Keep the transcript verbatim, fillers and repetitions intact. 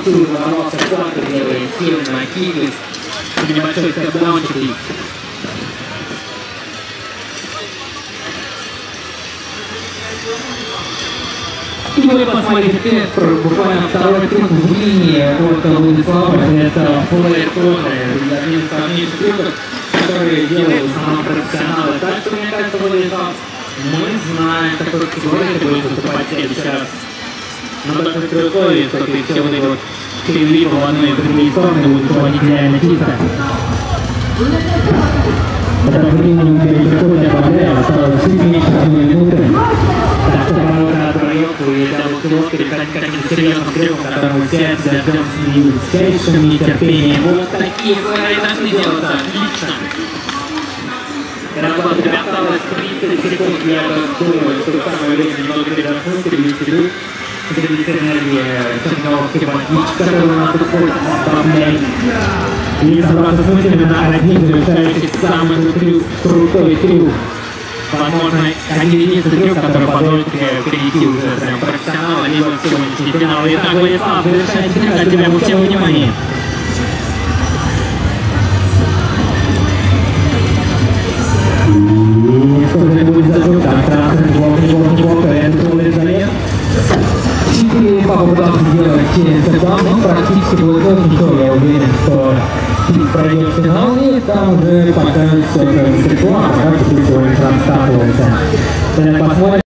Мансур ворвался в центр, делая хил на киклис. Небольшой степдаунчик. И вы посмотрите тест, буквально второй трюк в линии от Владислава. Это флэйр тоже один из сложнейших трюков, которые делают в основном профессионалы. Так что, мне кажется, Владислав, мы знаем, в какой категории ты будешь выступать в следующий раз. Но только при условии, что ты все вот эти вот перелипы в одной и другие стороны будут проводить реально чисто. Это времени у тебя еще какой-то обладает, осталось чуть меньше одной минуты. Так что пора от проекта и даблкилов переходить к каким-то серьезным трюкам, которые все дождем с неистовейшим нетерпением. Вот такие слои должны делаться. Отлично. Работа, у тебя осталось тридцать секунд. Я думаю, что самое время немного передохнуть, перевести дух. Перевести энергию черновки водички, которую надо добавлять. И собраться с мыслями на один завершающий самый крутой трюк. Возможно, один единственный трюк, который позволит тебе перейти уже прям профессионала, либо в сегодняшний финал. Итак, Владислав, завершающий трюк, от тебя всем внимание. И что же будет за трюк? Так, трансфер, неплохо, неплохо, неплохо, это был резолет. четыре попытался сделать через степдаун, но практически будет очень ничего, я уверен, что ты пройдешь финал, и там уже покажется, что это стрипла, а как ты сегодня там стартовался. Посмотрим.